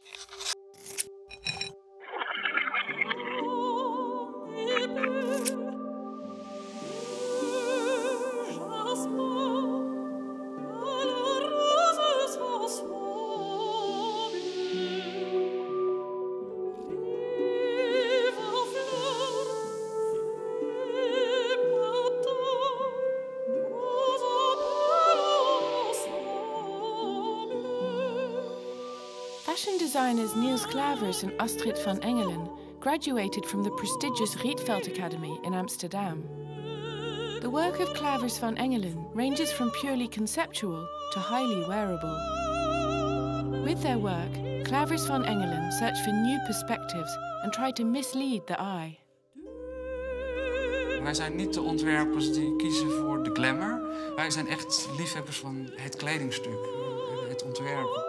Fashion designers Niels Clavers and Astrid van Engelen graduated from the prestigious Rietveld Academy in Amsterdam. The work of Clavers van Engelen ranges from purely conceptual to highly wearable. With their work, Clavers van Engelen search for new perspectives and try to mislead the eye. Wij zijn niet de ontwerpers die kiezen voor de glamour. Wij zijn echt liefhebbers van het kledingstuk, het ontwerpen.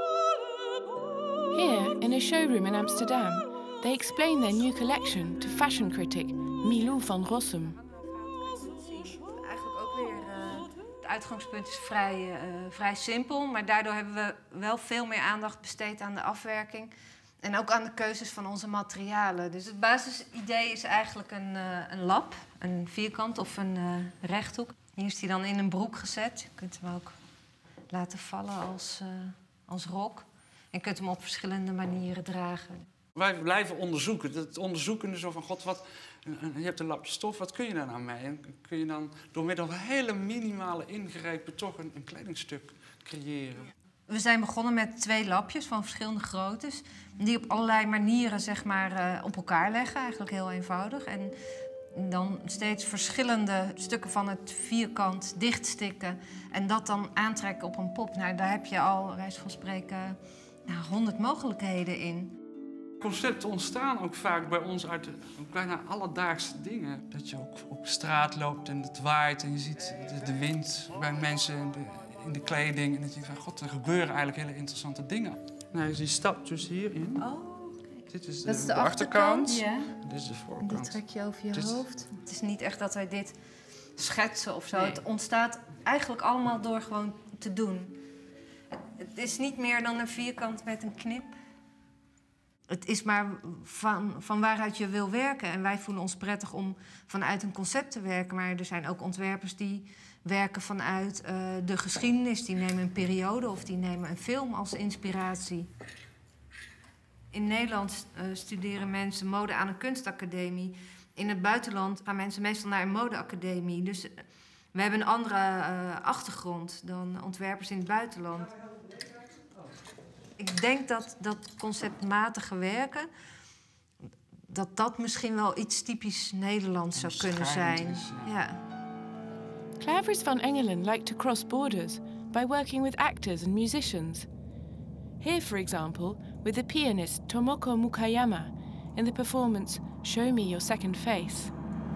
Here, in a showroom in Amsterdam, they explain their new collection to fashion critic Milou van Rossum. Eigenlijk ook weer, het uitgangspunt is vrij simpel, maar daardoor hebben we wel veel meer aandacht besteed aan de afwerking en ook aan de keuzes van onze materialen. Dus het basisidee is eigenlijk een lap, een vierkant of een rechthoek. Hier is die dan in een broek gezet. Je kunt hem ook laten vallen als rok. En je kunt hem op verschillende manieren dragen. Wij blijven onderzoeken. Het onderzoeken is zo van, god, je hebt een lapje stof, wat kun je daar nou mee? En kun je dan door middel van hele minimale ingrepen toch een kledingstuk creëren? We zijn begonnen met 2 lapjes van verschillende groottes, die op allerlei manieren zeg maar, op elkaar leggen, eigenlijk heel eenvoudig. En dan steeds verschillende stukken van het vierkant dichtstikken en dat dan aantrekken op een pop. Nou, daar heb je al, wijze van spreken, 100 mogelijkheden in. Concepten ontstaan ook vaak bij ons uit bijna alledaagse dingen. Dat je ook op straat loopt en het waait en je ziet de wind bij mensen in de kleding. En dat je van, god, er gebeuren eigenlijk hele interessante dingen. Nou, je stapt dus hierin. Oh, kijk. Dit is Dat is de achterkant. Ja. Dit is de voorkant. En dit trek je over je hoofd. Het is niet echt dat wij dit schetsen of zo. Nee. Het ontstaat eigenlijk allemaal door gewoon te doen. Het is niet meer dan een vierkant met een knip. Het is maar van waaruit je wil werken. En wij voelen ons prettig om vanuit een concept te werken. Maar er zijn ook ontwerpers die werken vanuit de geschiedenis. Die nemen een periode of die nemen een film als inspiratie. In Nederland studeren mensen mode aan een kunstacademie. In het buitenland gaan mensen meestal naar een modeacademie. Dus we hebben een andere achtergrond dan ontwerpers in het buitenland. Ik denk dat conceptmatige werken, dat misschien wel iets typisch Nederlands zou kunnen zijn. Ja. Clavers van Engelen like to cross borders by working with actors and musicians. Here, for example, with the pianist Tomoko Mukayama in the performance Show Me Your Second Face.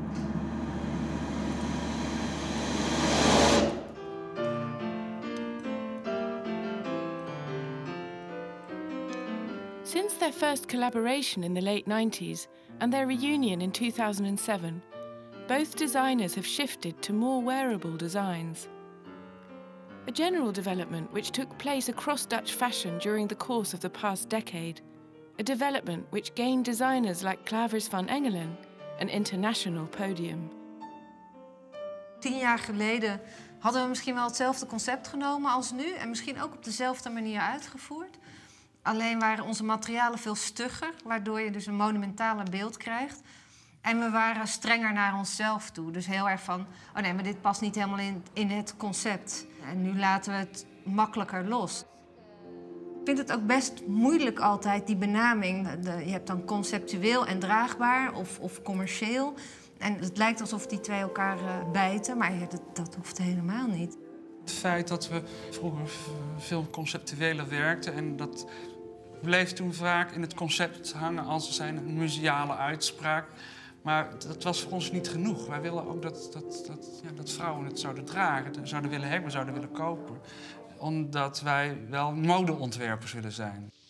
Since their first collaboration in the late 90s and their reunion in 2007, both designers have shifted to more wearable designs. A general development which took place across Dutch fashion during the course of the past decade. A development which gained designers like Clavers van Engelen an international podium. 10 jaar geleden hadden we misschien wel hetzelfde concept genomen als nu en misschien ook op dezelfde manier uitgevoerd. Alleen waren onze materialen veel stugger, waardoor je dus een monumentale beeld krijgt. En we waren strenger naar onszelf toe. Dus heel erg van, oh nee, maar dit past niet helemaal in het concept. En nu laten we het makkelijker los. Ik vind het ook best moeilijk altijd, die benaming. Je hebt dan conceptueel en draagbaar of commercieel. En het lijkt alsof die twee elkaar bijten, maar dat hoeft helemaal niet. Het feit dat we vroeger veel conceptueler werkten en dat bleef toen vaak in het concept hangen als een museale uitspraak. Maar dat was voor ons niet genoeg. Wij willen ook dat vrouwen het zouden dragen, zouden willen hebben, zouden willen kopen. Omdat wij wel modeontwerpers willen zijn.